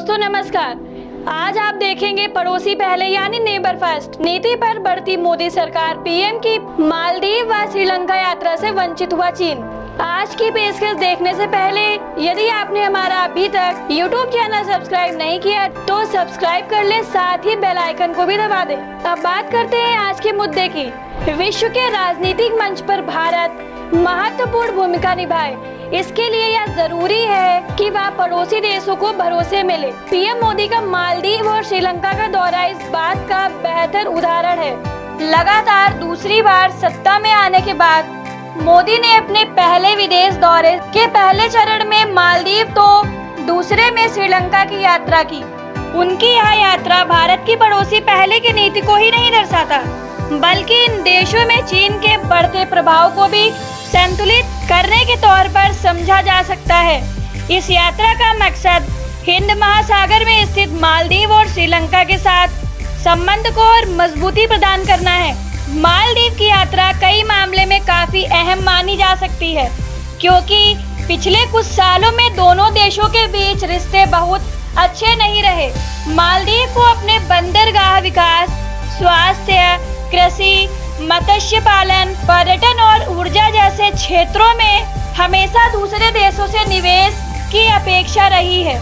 दोस्तों नमस्कार। आज आप देखेंगे पड़ोसी पहले यानी नेबर फर्स्ट नीति पर बढ़ती मोदी सरकार, पीएम की मालदीव व श्रीलंका यात्रा से वंचित हुआ चीन। आज की पेशकश देखने से पहले यदि आपने हमारा अभी तक YouTube चैनल सब्सक्राइब नहीं किया तो सब्सक्राइब कर ले, साथ ही बेल आइकन को भी दबा दें। अब बात करते हैं आज के मुद्दे की। विश्व के राजनीतिक मंच पर भारत महत्वपूर्ण भूमिका निभाए, इसके लिए यह जरूरी है कि वह पड़ोसी देशों को भरोसे मिले। पीएम मोदी का मालदीव और श्रीलंका का दौरा इस बात का बेहतर उदाहरण है। लगातार दूसरी बार सत्ता में आने के बाद मोदी ने अपने पहले विदेश दौरे के पहले चरण में मालदीव तो दूसरे में श्रीलंका की यात्रा की। उनकी यह यात्रा भारत की पड़ोसी पहले की नीति को ही नहीं दर्शाता, बल्कि इन देशों में चीन के बढ़ते प्रभाव को भी संतुलित करने के तौर पर समझा जा सकता है। इस यात्रा का मकसद हिंद महासागर में स्थित मालदीव और श्रीलंका के साथ संबंध को और मजबूती प्रदान करना है। मालदीव की यात्रा कई मामले में काफी अहम मानी जा सकती है, क्योंकि पिछले कुछ सालों में दोनों देशों के बीच रिश्ते बहुत अच्छे नहीं रहे। मालदीव को अपने बंदरगाह विकास, स्वास्थ्य, कृषि, मत्स्य पालन, पर्यटन और ऊर्जा जैसे क्षेत्रों में हमेशा दूसरे देशों से निवेश की अपेक्षा रही है।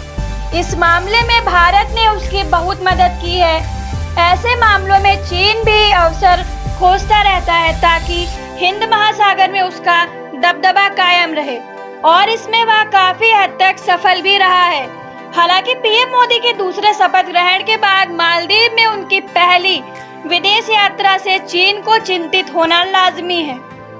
इस मामले में भारत ने उसकी बहुत मदद की है। ऐसे मामलों में चीन भी अवसर खोजता रहता है ताकि हिंद महासागर में उसका दबदबा कायम रहे, और इसमें वह काफी हद तक सफल भी रहा है। हालांकि पीएम मोदी के दूसरे शपथ ग्रहण के बाद मालदीव में उनकी पहली विदेश यात्रा से चीन को चिंतित होना लाजमी है।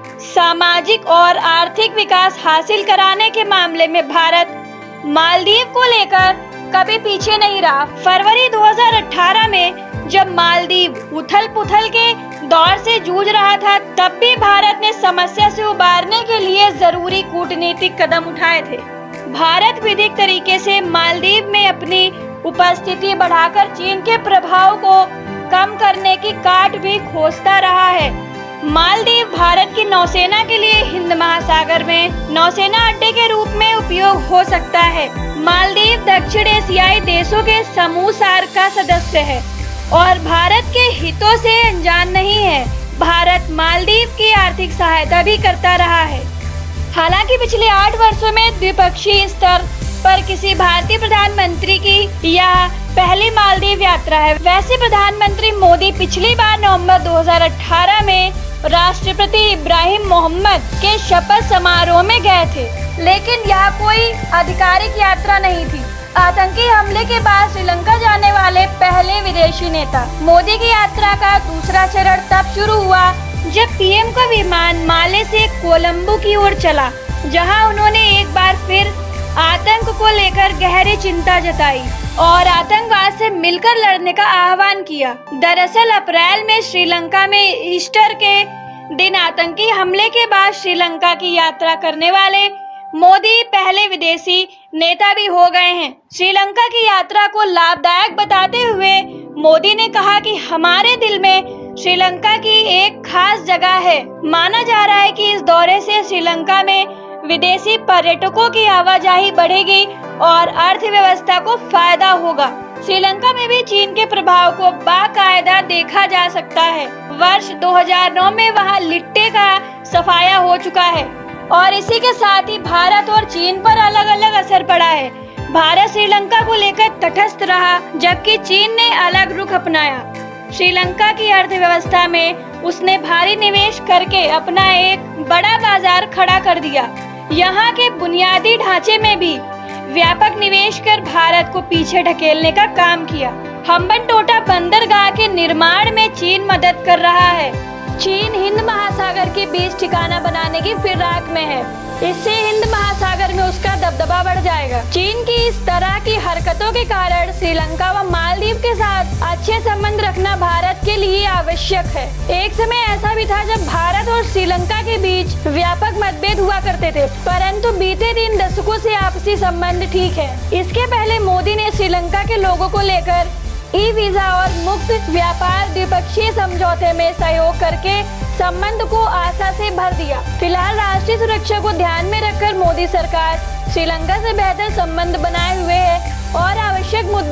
सामाजिक और आर्थिक विकास हासिल कराने के मामले में भारत मालदीव को लेकर कभी पीछे नहीं रहा। फरवरी 2018 में जब मालदीव उथल-पुथल के दौर से जूझ रहा था, तब भी भारत ने समस्या से उबारने के लिए जरूरी कूटनीतिक कदम उठाए थे। भारत विधिक तरीके से मालदीव में अपनी उपस्थिति बढ़ाकर चीन के प्रभाव को कम करने की काट भी खोजता रहा है। मालदीव भारत की नौसेना के लिए हिंद महासागर में नौसेना अड्डे के रूप में उपयोग हो सकता है। मालदीव दक्षिण एशियाई देशों के समूह सार्क का सदस्य है और भारत के हितों से अनजान नहीं है। भारत मालदीव की आर्थिक सहायता भी करता रहा है। हालांकि पिछले 8 वर्षों में द्विपक्षीय स्तर पर किसी भारतीय प्रधानमंत्री की यह पहली मालदीव यात्रा है। वैसे प्रधानमंत्री मोदी पिछली बार नवंबर 2018 में राष्ट्रपति इब्राहिम मोहम्मद के शपथ समारोह में गए थे, लेकिन यह कोई आधिकारिक यात्रा नहीं थी। आतंकी हमले के बाद श्रीलंका जाने वाले पहले विदेशी नेता। मोदी की यात्रा का दूसरा चरण तब शुरू हुआ जब पीएम का विमान माले से कोलंबो की ओर चला, जहां उन्होंने एक बार फिर आतंक को लेकर गहरी चिंता जताई और आतंकवाद से मिलकर लड़ने का आह्वान किया। दरअसल अप्रैल में श्रीलंका में ईस्टर के दिन आतंकी हमले के बाद श्रीलंका की यात्रा करने वाले मोदी पहले विदेशी नेता भी हो गए हैं। श्रीलंका की यात्रा को लाभदायक बताते हुए मोदी ने कहा कि हमारे दिल में श्रीलंका की एक खास जगह है। माना जा रहा है कि इस दौरे से श्रीलंका में विदेशी पर्यटकों की आवाजाही बढ़ेगी और अर्थव्यवस्था को फायदा होगा। श्रीलंका में भी चीन के प्रभाव को बाकायदा देखा जा सकता है। वर्ष 2009 में वहां लिट्टे का सफाया हो चुका है और इसी के साथ ही भारत और चीन पर अलग अलग असर पड़ा है। भारत श्रीलंका को लेकर तटस्थ रहा, जबकि चीन ने अलग रुख अपनाया। श्रीलंका की अर्थव्यवस्था में उसने भारी निवेश करके अपना एक बड़ा बाजार खड़ा कर दिया। यहाँ के बुनियादी ढांचे में भी व्यापक निवेश कर भारत को पीछे ढकेलने का काम किया। हम्बनटोटा बंदरगाह के निर्माण में चीन मदद कर रहा है। चीन हिंद महासागर के बीच ठिकाना बनाने की फिराक में है। इससे हिंद महासागर में उसका दबदबा बढ़ जाएगा। चीन की इस तरह की हरकतों के कारण श्रीलंका व मालदीव के साथ अच्छे संबंध रखना भारत के लिए आवश्यक है। एक समय ऐसा भी था जब भारत और श्रीलंका के बीच व्यापक मतभेद हुआ करते थे, परंतु बीते 3 दशकों से आपसी संबंध ठीक है। इसके पहले मोदी ने श्रीलंका के लोगों को लेकर ई वीजा और मुक्त व्यापार द्विपक्षीय समझौते में सहयोग करके संबंध को आशा से भर दिया। फिलहाल राष्ट्रीय सुरक्षा को ध्यान में रखकर मोदी सरकार श्रीलंका से बेहतर संबंध बनाए हुए है और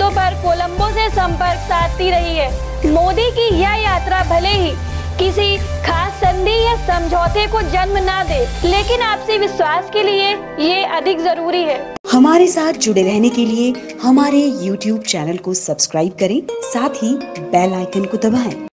मुद्दों पर कोलंबो से संपर्क साधती रही है। मोदी की यह यात्रा भले ही किसी खास संधि या समझौते को जन्म ना दे, लेकिन आपसी विश्वास के लिए ये अधिक जरूरी है। हमारे साथ जुड़े रहने के लिए हमारे YouTube चैनल को सब्सक्राइब करें, साथ ही बेल आइकन को दबाएं।